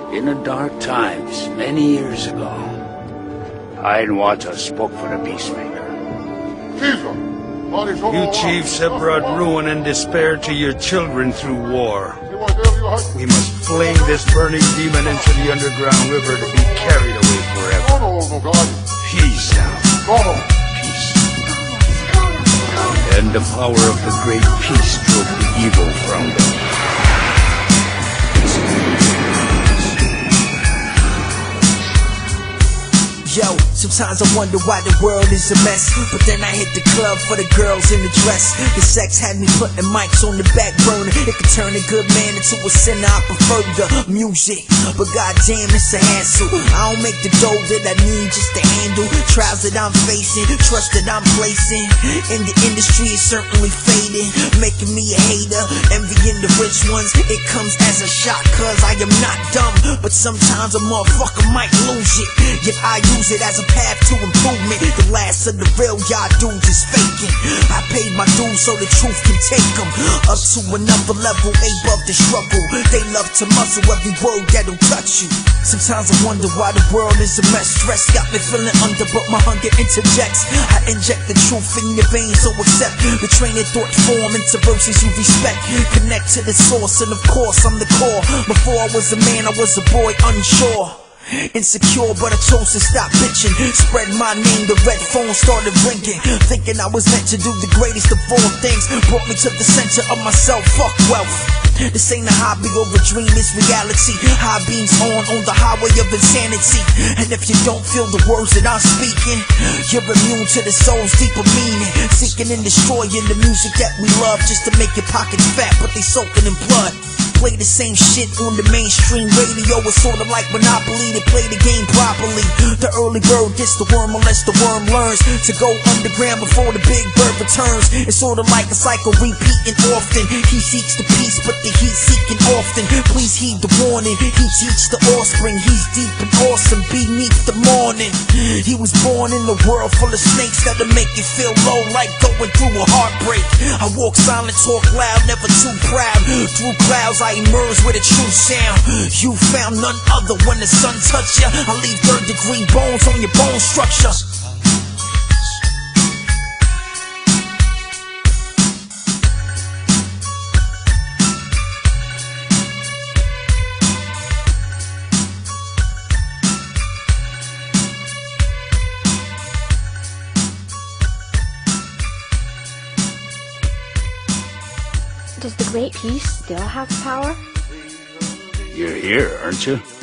In the dark times, many years ago, Hiawatha spoke for the Peacemaker. You chiefs have brought ruin and despair to your children through war. We must fling this burning demon into the underground river to be carried away forever. Peace now. Peace. And the power of the great peace drove the evil from them. Yo, sometimes I wonder why the world is a mess, but then I hit the club for the girls in the dress. The sex had me putting mics on the back burner. It could turn a good man into a sinner. I prefer the music, but goddamn it's a hassle. I don't make the dough that I need just to handle trials that I'm facing, trust that I'm placing. In the industry is certainly fading, making me a hater, envying the rich ones. It comes as a shock, cause I am not dumb, but sometimes a motherfucker might lose it. Yet I use it as a path to improvement. The last of the real y'all dudes is faking. I paid my dues so the truth can take them up to another level, above the struggle. They love to muscle every word that'll touch you. Sometimes I wonder why the world is a mess. Stress got me feeling under, but my hunger interjects. I inject the truth in your veins, so accept the train of thought form into verses you respect. Connect to the source, and of course I'm the core. Before I was a man, I was a boy unsure, insecure, but I chose to stop bitching. Spread my name, the red phone started ringing. Thinking I was meant to do the greatest of all things brought me to the center of myself. Fuck wealth. This ain't a hobby or a dream, it's reality. High beams on the highway of insanity. And if you don't feel the words that I'm speaking, you're immune to the soul's deeper meaning. Seeking and destroying the music that we love just to make your pockets fat, but they soaking in blood. Play the same shit on the mainstream radio. It's sorta like Monopoly, they play the game properly. The early bird gets the worm unless the worm learns to go underground before the big bird returns. It's sorta like a cycle repeating often. He seeks the peace, but the heat seeking often. Please heed the warning, he teach the offspring. He's deep and awesome beneath the morning. He was born in a world full of snakes that'll make you feel low like going through a heartbreak. I walk silent, talk loud, never too proud. Through clouds I emerge with a true sound. You found none other when the sun touch ya. I leave third-degree bones on your bone structure. Does the Great Peace still have power? You're here, aren't you?